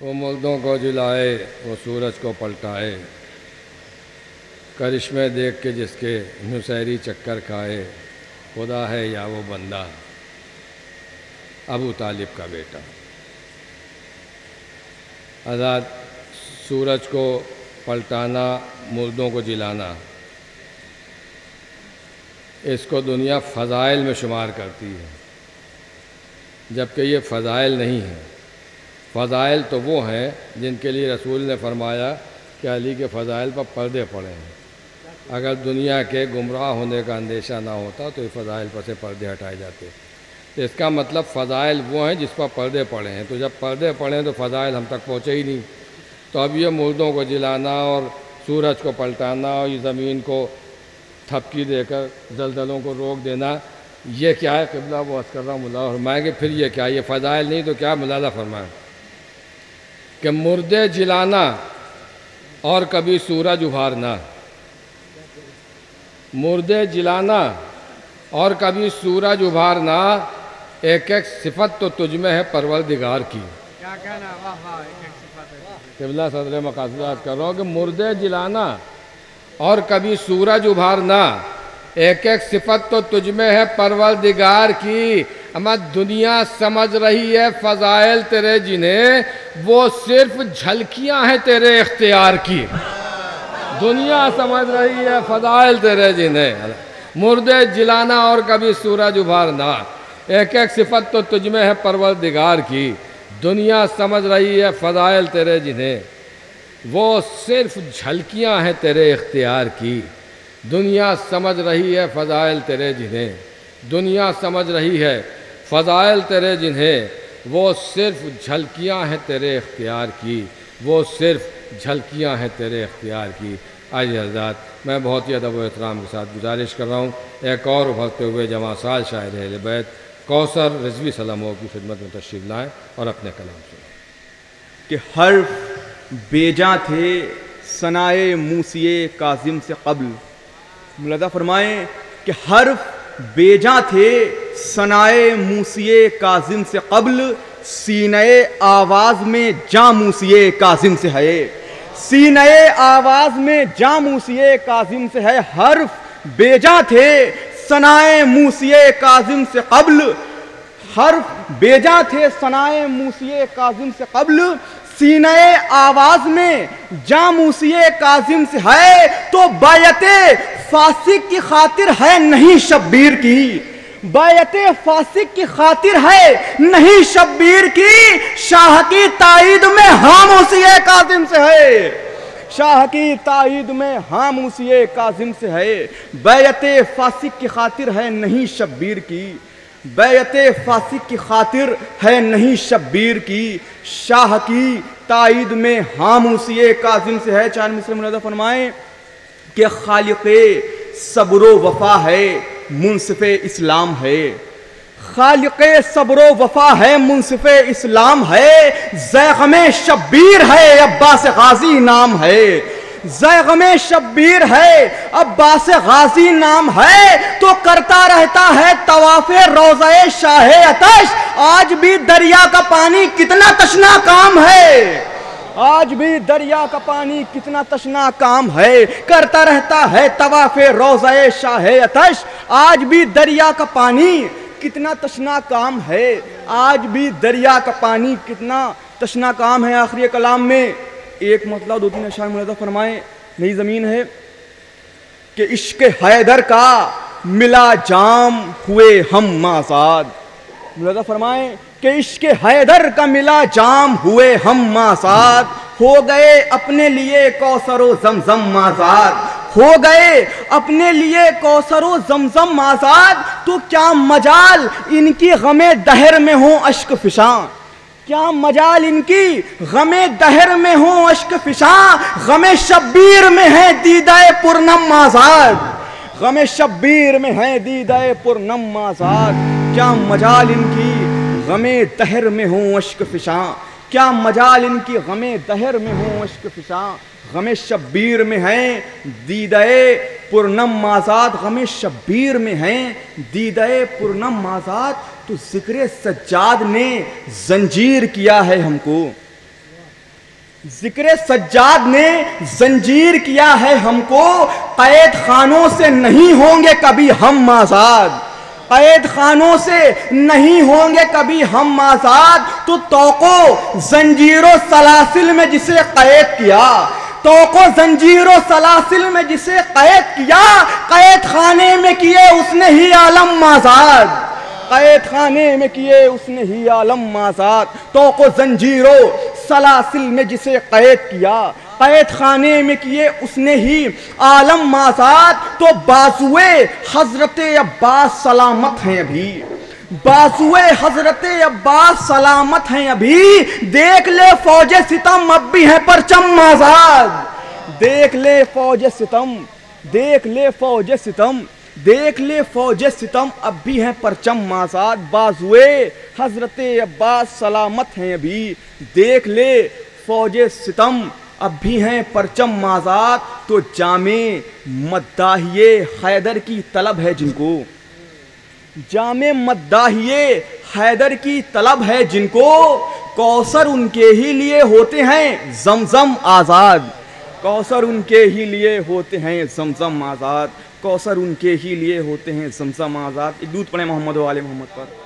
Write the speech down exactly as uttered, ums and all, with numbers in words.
وہ مردوں کو جلائے، وہ سورج کو پلٹائے، کرشمے دیکھ کے جس کے نسیری چکر کھائے، خدا ہے یا وہ بندہ ابو طالب کا بیٹا۔ آزاد سورج کو پلٹانا، مردوں کو جلانا، اس کو دنیا فضائل میں شمار کرتی ہے، جبکہ یہ فضائل نہیں ہیں۔ فضائل تو وہ ہیں جن کے لیے رسول نے فرمایا کہ علی کے فضائل پر پردے پڑے ہیں۔ اگر دنیا کے گمراہ ہونے کا اندیشہ نہ ہوتا تو یہ فضائل پر سے پردے ہٹائے جاتے۔ تو اس کا مطلب فضائل وہ ہیں جس پر پردے پڑے ہیں، تو جب پردے پڑے ہیں تو فضائل ہم تک پہنچے ہی نہیں۔ تو اب یہ مردوں کو جلانا اور سورج کو پلٹانا اور یہ زمین کو تھپکی دے کر زلزلوں کو روک دینا، یہ کیا ہے؟ قبلہ وہ عرض کر رہا ہوں، مولا فرمائیں گے پھر یہ کیا؟ یہ فضائل نہیں تو کیا؟ مولا فرمائیں کہ مردے جلانا اور کبھی سورج ابھارنا، مردے جلانا اور کبھی سورج ابھارنا، ایک ایک صفت تو تجھ میں ہے پروردگار کی۔ کیا کہنا؟ واہ واہ، ایک ایک صفت ہے۔ قبلہ صدر مقاصدات کر رہا ہوں کہ مردے جلانا اور کبھی سورج ابھارنا، ایک ایک صفت تو تجھ میں ہے پروردگار کی۔ اما دنیا سمجھ رہی ہے فضائل تیرے جنہیں، وہ صرف جھلکیاں ہیں تیرے اختیار کی۔ دنیا سمجھ رہی ہے فضائل تیرے جنہیں، مردے جلانا اور کبھی سورج ابھارنا، ایک ایک صفت تو تجھ میں ہے پروردگار کی۔ دنیا سمجھ رہی ہے فضائل تیرے جنہیں، وہ صرف جھلکیاں ہیں تیرے اختیار کی۔ دنیا سمجھ رہی ہے فضائل تیرے جنہیں، دنیا سمجھ رہی ہے فضائل تیرے جنہیں، وہ صرف جھلکیاں ہیں تیرے اختیار کی، وہ صرف جھلکیاں ہیں تیرے اختیار کی۔ آئیے حضرات، میں بہت ہی ادب و احترام کے ساتھ گزارش کر رہا ہوں ایک اور ابھرتے ہوئے جمع سال شاعر اہل بیت کوثر رضوی سلموں کی خدمت میں تشریف لائیں اور اپنے کلام سنیں کہ حرف بیجاں تھے ثنائے موسی کاظم سے قبل۔ ملاحظہ فرمائیں کہ حرف بیجاں تھے ثنائے موسی کاظم سے قبل، سینہ آواز میں جاں موسی کاظم سے ہے، سینہ آواز میں جاں موسی کاظم سے ہے۔ حرف بیجاں تھے ثنائے موسی کاظم سے قبل، حرف بیجاں تھے ثنائے موسی کاظم سے قبل، سینہ آواز میں جاں موسی کاظم سے ہے، تو بیعت فاسق کی خاطر ہے نہیں شبیر کی، بیعت فاسق کی خاطر ہے نہیں شبیر کی، شاہ کی تائید میں ہاں موسی کاظم سے ہے، شاہ کی تائید میں ہاں موسی کاظم سے ہے، بیعت فاسق کی خاطر ہے نہیں شبیر کی، بیعت فاسق کی خاطر ہے نہیں شبیر کی، شاہ کی تائید میں ہاں موسی کاظم سے ہے۔ چار مصرع ملاحظہ فرمائیں کہ خالق صبر و وفا ہے منصف اسلام ہے، خالق صبر و وفا ہے منصف اسلام ہے، زیغم شبیر ہے عباس غازی نام ہے، زیغم شبیر ہے عباس غازی نام ہے، تو کرتا رہتا ہے طواف روضہ شاہ عطش، آج بھی دریا کا پانی کتنا تشنا کام ہے، آج بھی دریا کا پانی کتنا تشنا کام ہے، کرتا رہتا ہے طواف روضہ شاہ عطش، آج بھی دریا کا پانی کتنا تشنا کام ہے، آج بھی دریا کا پانی کتنا تشنا کام ہے۔ آخری کلام میں ایک مطلب دو تین اشعار ملاحظہ فرمائیں، نئی زمین ہے کہ عشق حیدر کا ملا جام ہوئے ہم آزاد، ملاحظہ فرمائیں کہ عشق حیدر کا ملا جام ہوئے ہم آزاد، ہو گئے اپنے لیے کوثر و زمزم آزاد، ہو گئے اپنے لیے کوثر و زمزم آزاد، تو کیا مجال ان کی غم دہر میں ہوں اشک فشاں، کیا مجال ان کی غم دہر میں ہوں اشک فشاں، غم شبیر میں ہے دیدہ پرنم آزاد، غم شبیر میں ہے دیدہ پرنم آزاد، کیا مجال ان کی غم دہر میں ہوں اشک فشاں، کیا مجال ان کی غم دہر میں ہوں اشک فشاں، غم شبیر میں ہیں دیدہ پرنم آزاد، غم شبیر میں ہیں دیدہ پرنم آزاد، تو ذکر سجاد نے زنجیر کیا ہے ہم کو، ذکر سجاد نے زنجیر کیا ہے ہم کو، قید خانوں سے نہیں ہوں گے کبھی ہم آزاد، قید خانوں سے نہیں ہوں گے کبھی ہم آزاد، تو توقو زنجیر و سلاسل میں جسے قید کیا، توقو زنجیر و سلاسل میں جسے قید کیا، قید خانے میں کیے اس نے ہی عالم آزاد، قید خانے میں کیے اس نے ہی عالم آزاد، توقو زنجیر و سلاسل میں جسے قید کیا، قید خانے میں کیے اس نے ہی عالم آزاد، تو بازوئے حضرت عباس سلامت ہیں ابھی، بازوئے حضرت عباس سلامت ہیں ابھی، دیکھ لے فوج ستم اب بھی ہیں پرچم آزاد، دیکھ لے فوج ستم، دیکھ لے فوج ستم، دیکھ لے فوج ستم اب بھی ہیں پرچم آزاد، بازوئے حضرت عباس سلامت ہیں ابھی، دیکھ لے فوج ستم اب بھی ہیں پرچم آزاد، تو جامع مداحیے حیدر کی طلب ہے جن کو، جامع مداحیے حیدر کی طلب ہے جن کو، کوثر ان کے ہی لیے ہوتے ہیں زمزم آزاد، کوثر ان کے ہی لیے ہوتے ہیں زمزم آزاد، کوثر ان کے ہی لیے ہوتے ہیں زمزم آزاد۔ ایک درود پڑھیں محمد و آل محمد پر۔